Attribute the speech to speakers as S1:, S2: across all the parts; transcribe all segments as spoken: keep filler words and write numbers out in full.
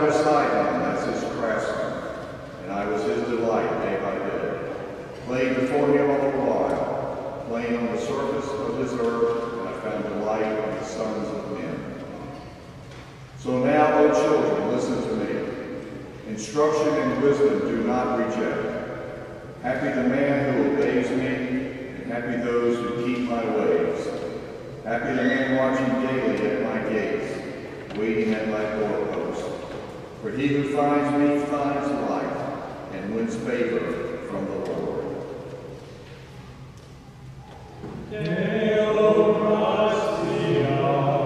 S1: beside him as his craftsman, and I was his delight day by day. Playing before him all the while, playing on the surface of his earth, and I found delight in the sons of men. So now, O children, listen to me. Instruction and wisdom do not reject. Happy the man who obeys me, and happy those who keep my ways. Happy the man watching daily at my gates, waiting at my doorpost. For he who finds me finds life, and wins favor from the Lord. Deo gratias.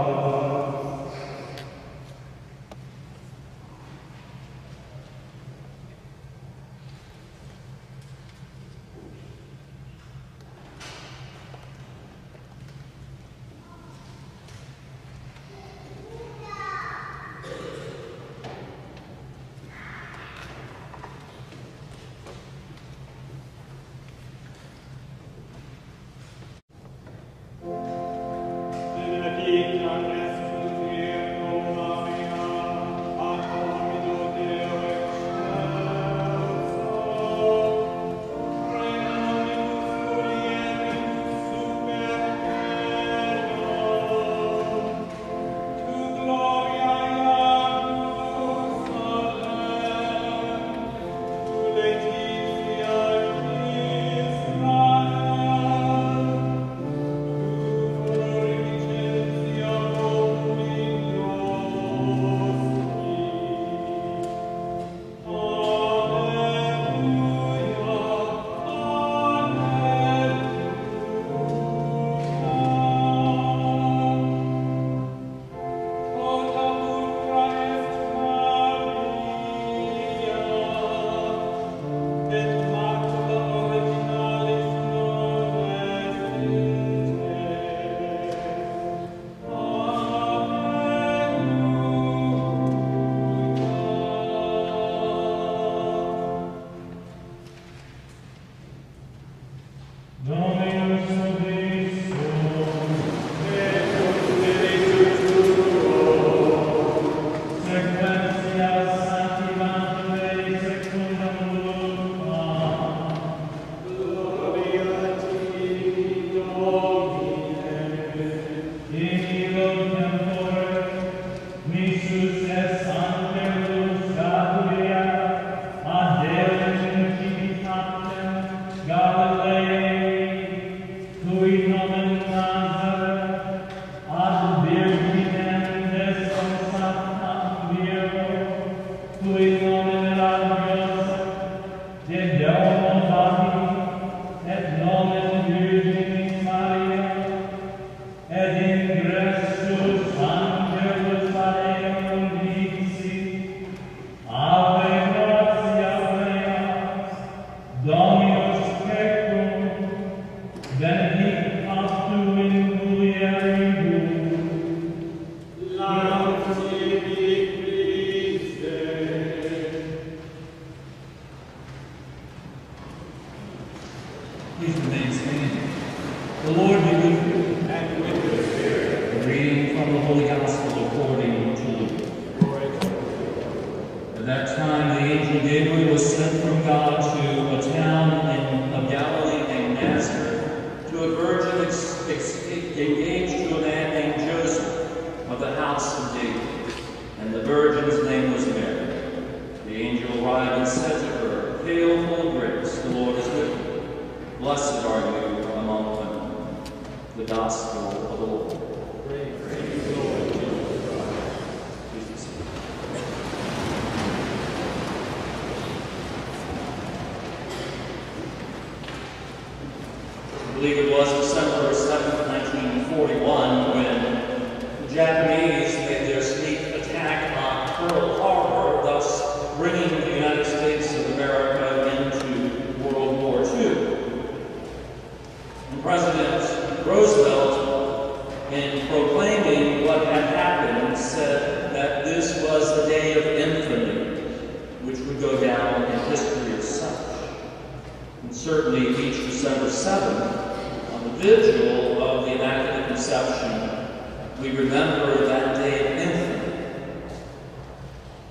S2: Vigil of the Immaculate Conception, we remember that day of infamy.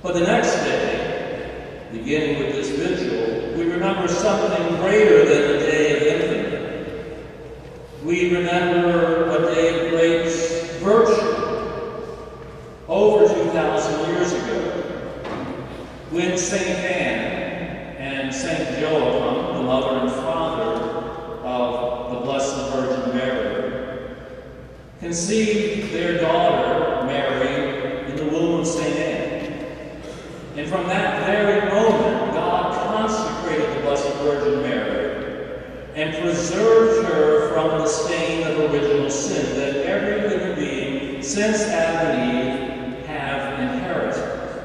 S2: But the next day, beginning with this vigil, we remember something greater than a day of infamy. We remember a day of great virtue over two thousand years ago, when Saint Anne and Saint Joachim, the mother and father of the Blessed Virgin Mary, conceived their daughter, Mary, in the womb of Saint Anne. And from that very moment, God consecrated the Blessed Virgin Mary and preserved her from the stain of original sin that every living being since Adam and Eve have inherited.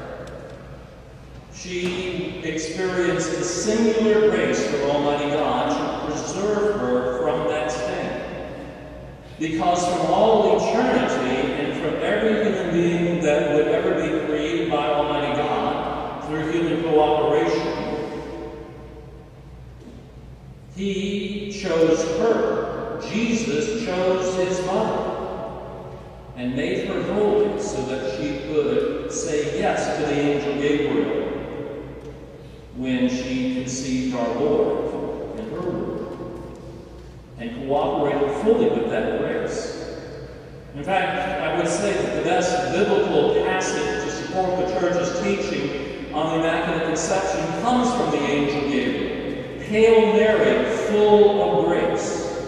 S2: She experienced the singular grace from Almighty God to preserve her from that stain. Because from all eternity and from every human being that would ever be created by Almighty God through human cooperation, He chose her. Jesus chose His mother and made her holy so that she could say yes to the angel Gabriel when she conceived our Lord in her womb and cooperated fully with that grace. In fact, I would say that the best biblical passage to support the Church's teaching on the Immaculate Conception comes from the angel Gabriel. Hail Mary, full of grace.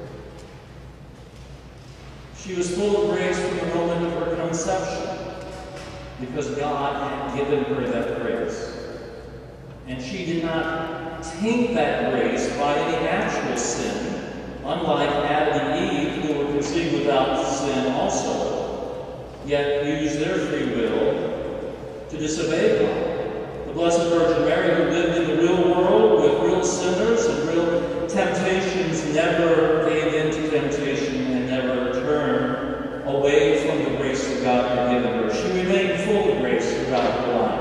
S2: She was full of grace from the moment of her conception because God had given her that grace. And she did not taint that grace by any actual sin, unlike Adam and Eve, who were conceived without sin also, yet used their free will to disobey God. The Blessed Virgin Mary, who lived in the real world with real sinners and real temptations, never gave in to temptation and never turned away from the grace that God had given her. She remained full of grace throughout her life.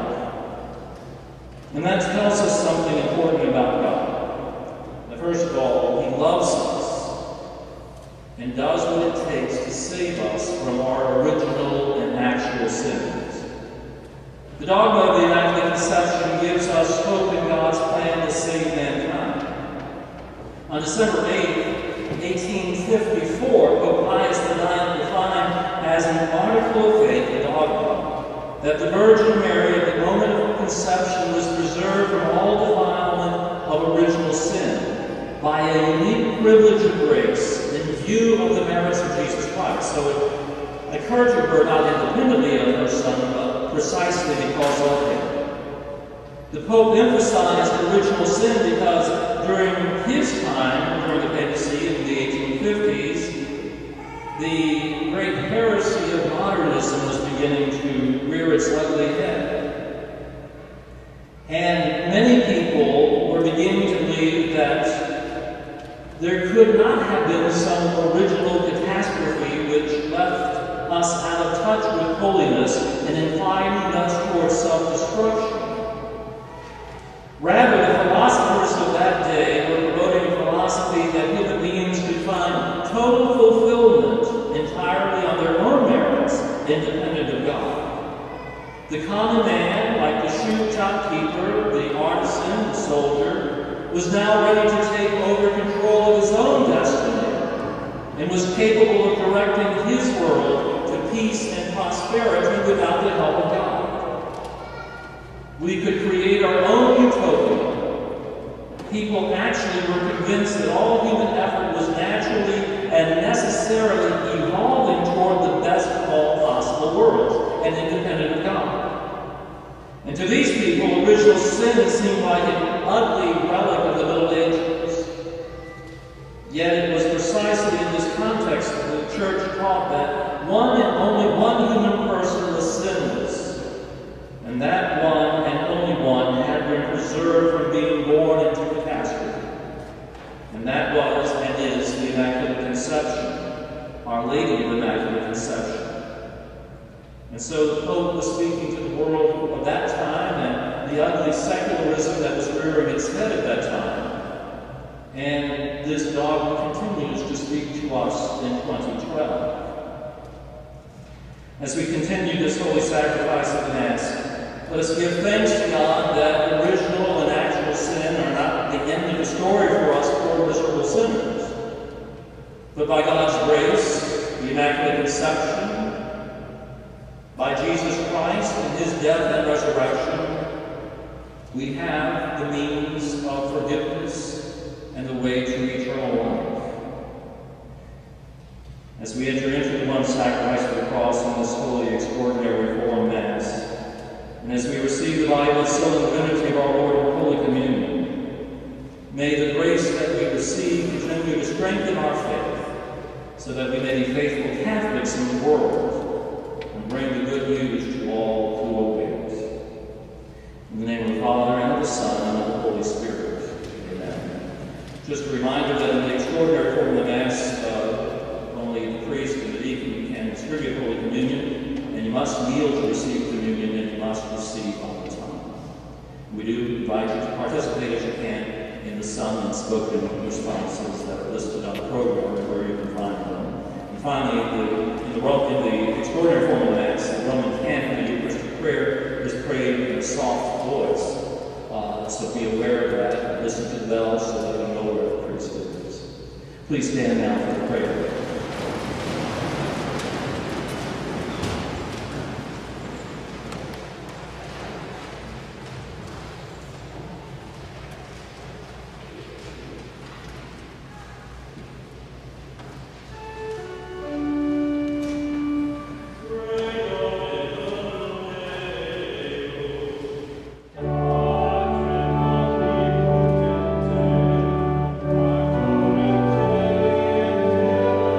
S2: And that tells us something important about God. Now, first of all, He loves us and does what it takes to save us from our original and actual sins. The dogma of the Immaculate Conception gives us hope in God's plan to save mankind. On December eighth, eighteen fifty-four, Pope Pius the ninth defined as an article of faith, a dogma, that the Virgin Mary at the moment of her conception was preserved from all defilement of original sin by a unique privilege of grace in view of the merits of Jesus Christ. So it occurred to her not independently of her Son, but precisely because of Him. The Pope emphasized original sin because during his time, during the papacy in the eighteen fifties, the great heresy of modernism was beginning to rear its ugly head. And many people were beginning to believe that there could not have been some original catastrophe which left us out of touch with holiness and inclining us towards self-destruction. Rather, the philosophers of that day were promoting a philosophy that human beings could find total fulfillment entirely on their own merits, independent of God. The common man, like the shoe shopkeeper, the artisan, the soldier, was now ready to take over control of his own destiny and was capable of directing his world to peace and prosperity without the help of God. We could create our own utopia. People actually were convinced that all human effort was naturally and necessarily evolving toward the best of all possible worlds and independent of God. And to these people, original sin seemed like an ugly relic of the Middle Ages. Yet it was precisely in this context that the Church taught that one and only one human person was sinless, and that one and only one had been preserved from being born into catastrophe. And that was and is the Immaculate Conception, Our Lady of Immaculate Conception. And so the Pope was speaking to the world of that time and the ugly secularism that was rearing its head at that time. And this dogma continues to speak to us in twenty twelve. As we continue this holy sacrifice of the Mass, let Let us give thanks to God that original and actual sin are not the end of the story for us poor miserable sinners. But by God's grace, the Immaculate Conception, by Jesus Christ and his death and resurrection, we have the means of forgiveness and the way to eternal life. As we enter into the one sacrifice of the cross in this holy, extraordinary Reformed Mass, and as we receive the Bible solemnity of our Lord in Holy Communion, may the grace that we receive continue to strengthen our faith, so that we may be faithful Catholics in the world and bring the good news to all who obey it. In the name of the Father, and of the Son, and of the Holy Spirit. Amen. Just a reminder that in the extraordinary form of the Mass, uh, only the priest and the deacon can distribute Holy Communion, and you must kneel to receive communion, and you must receive on the tongue. We do invite you to participate as you can in the sung and spoken responses that are listed on the program where you can find them. And finally, the, in, the, in the extraordinary form of the Mass, the Roman canon of the Eucharistic prayer is prayed in a soft voice. Uh, so be aware of that. Listen to the bells so that you know where the priest is. Please stand now for the prayer.
S3: Thank you.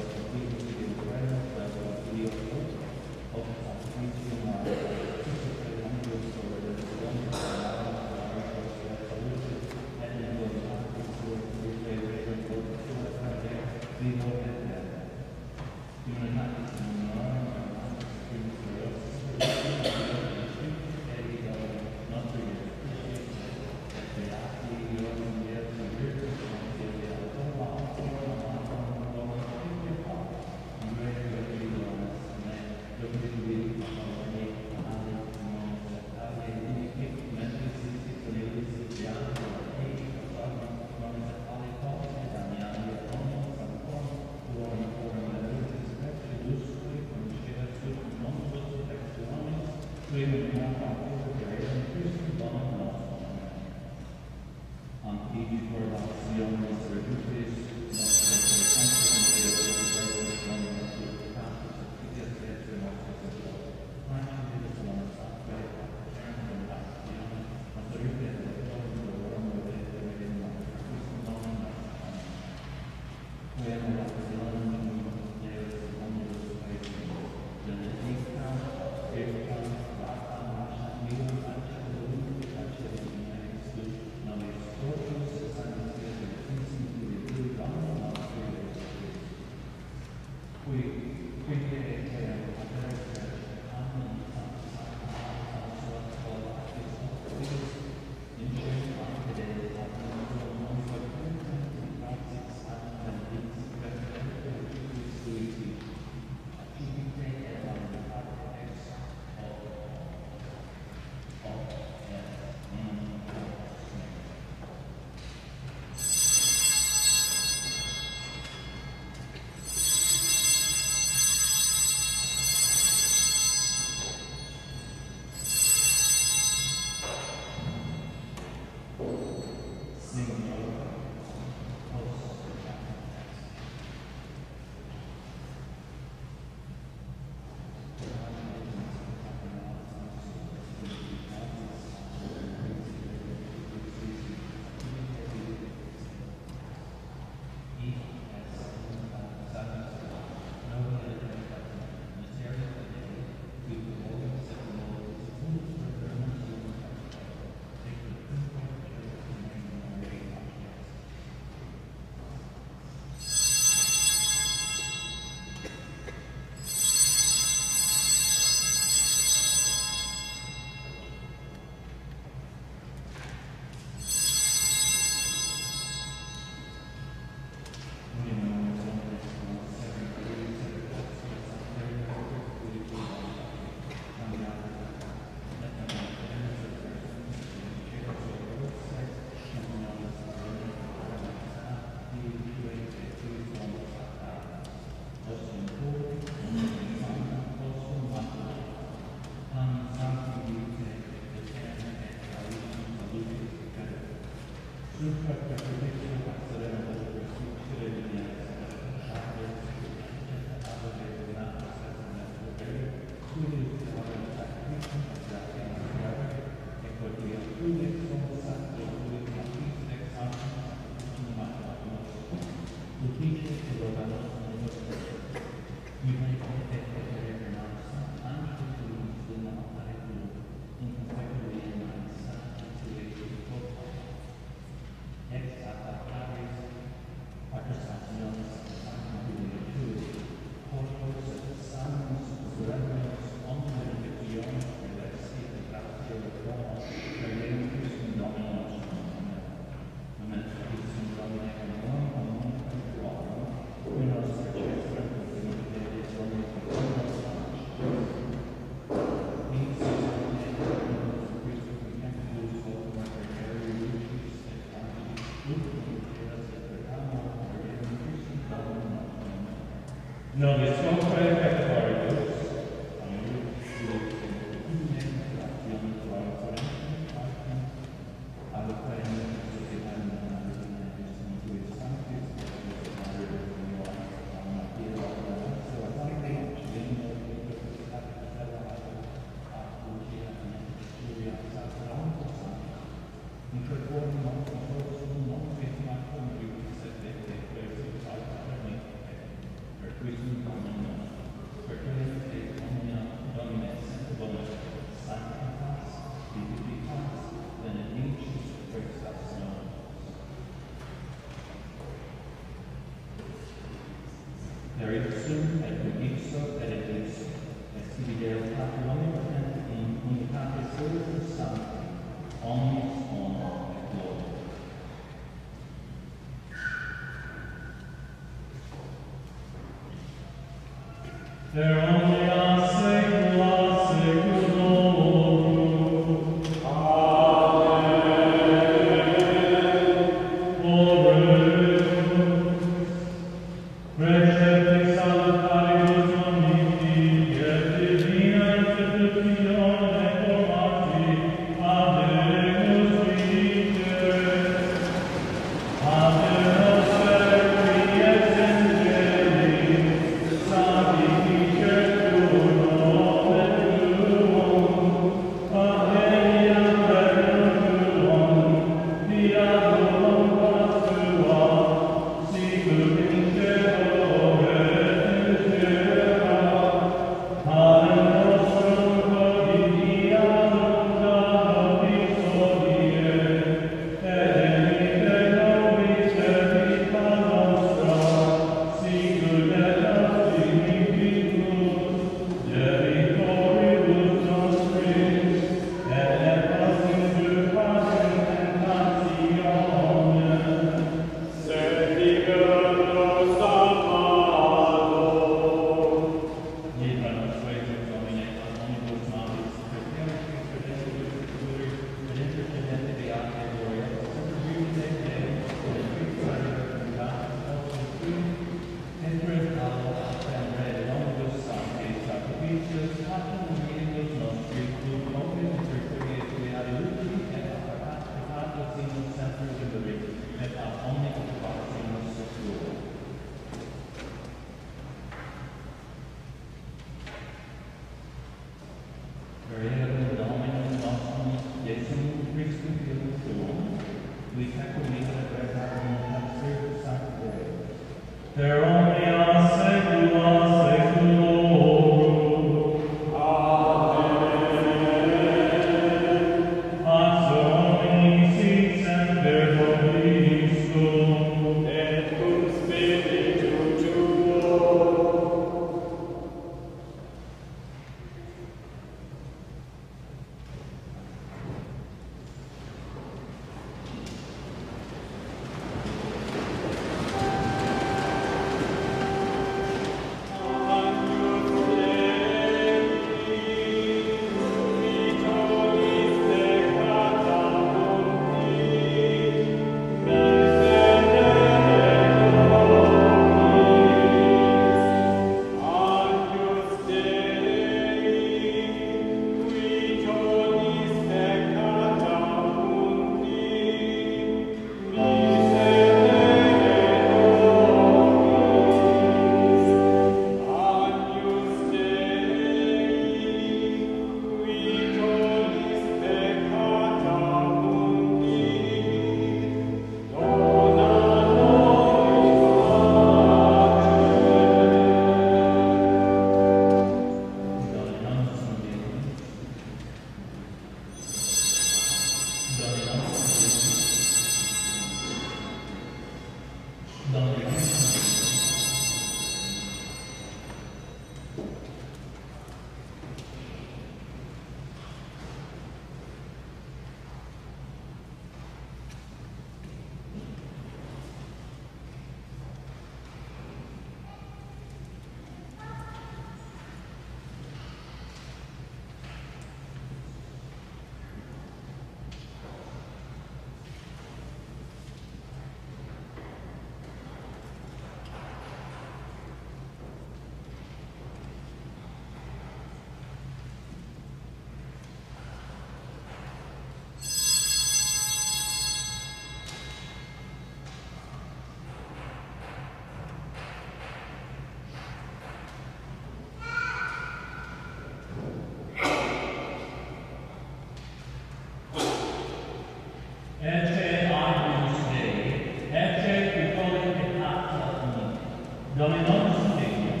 S3: Dominus tecum.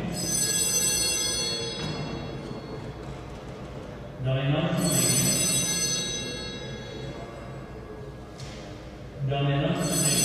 S3: Dominus tecum. Dominus tecum.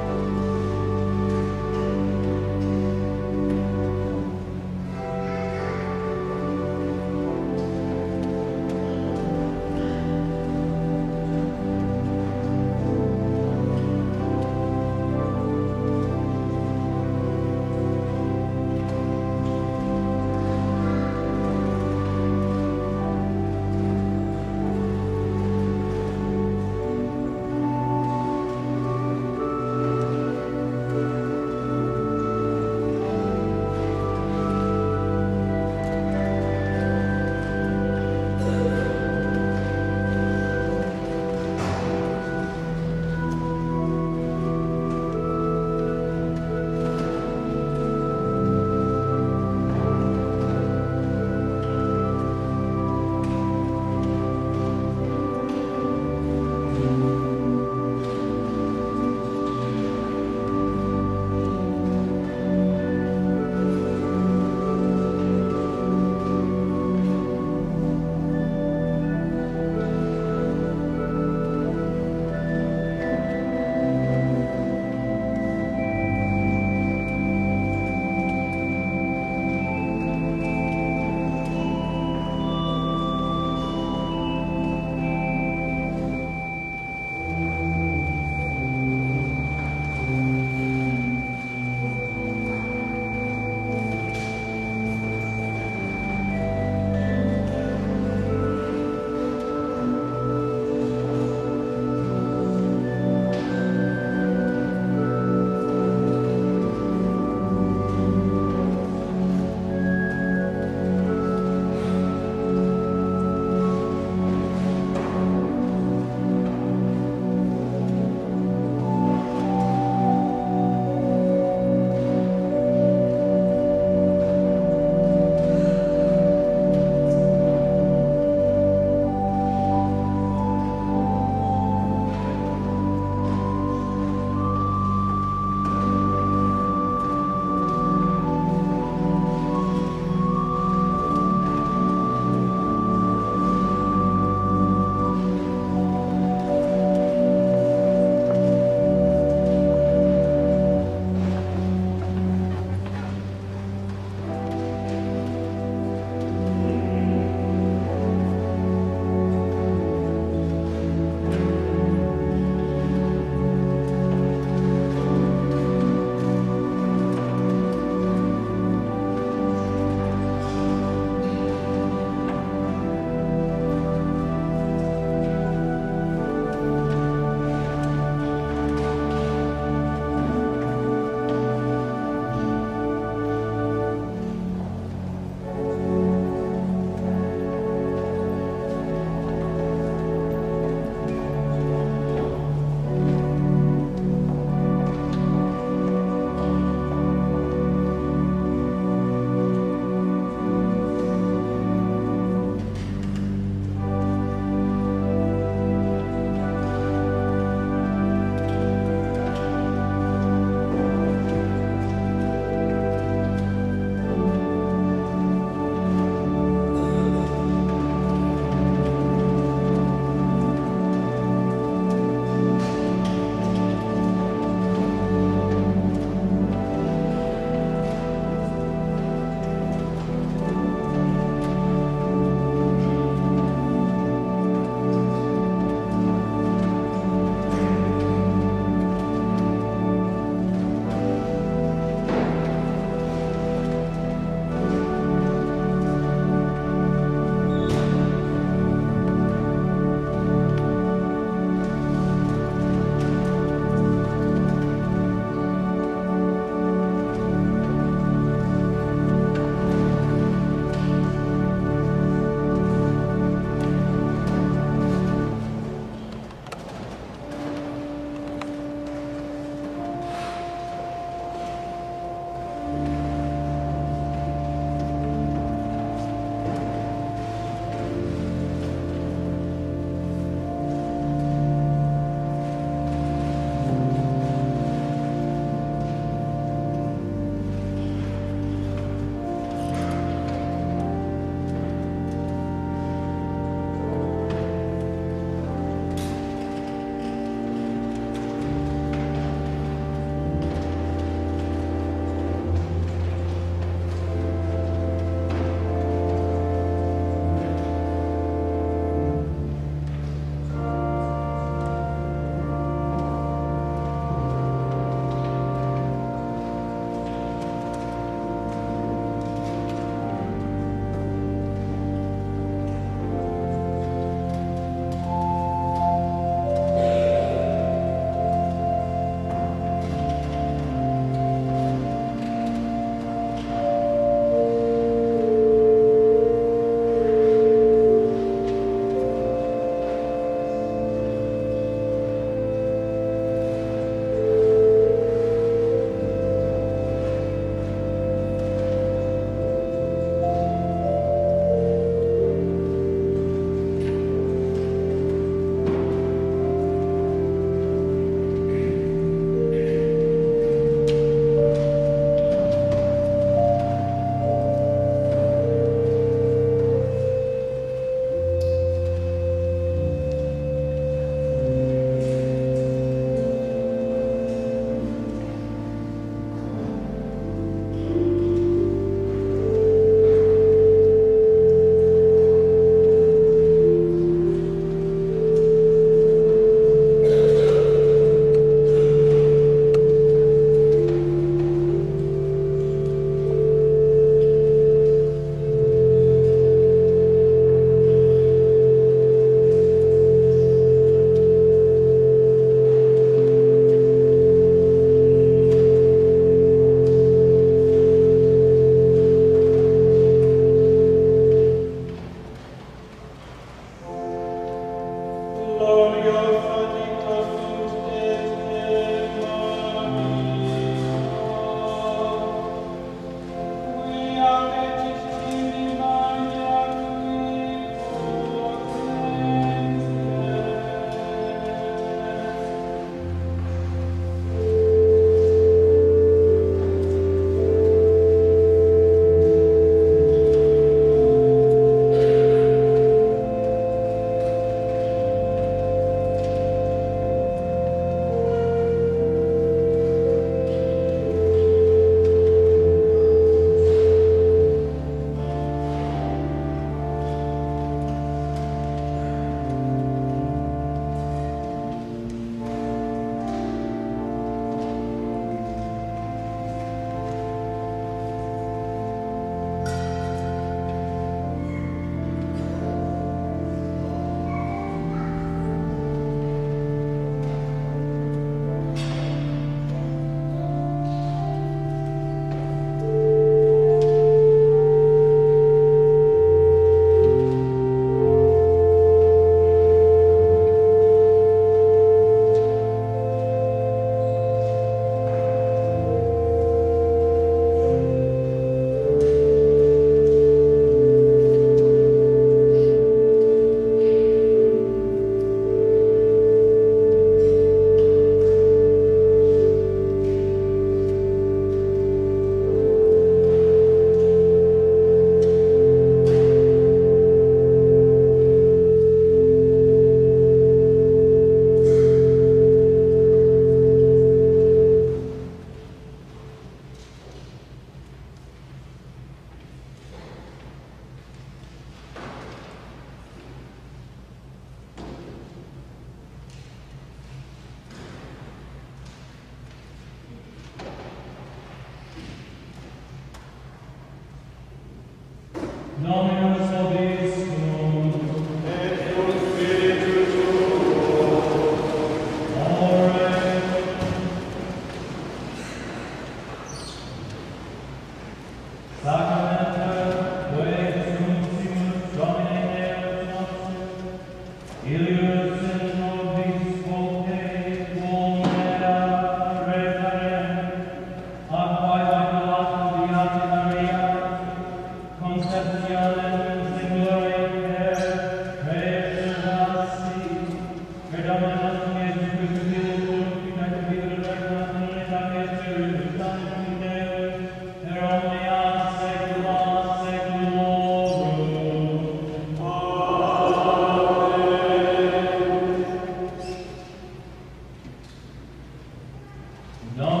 S3: non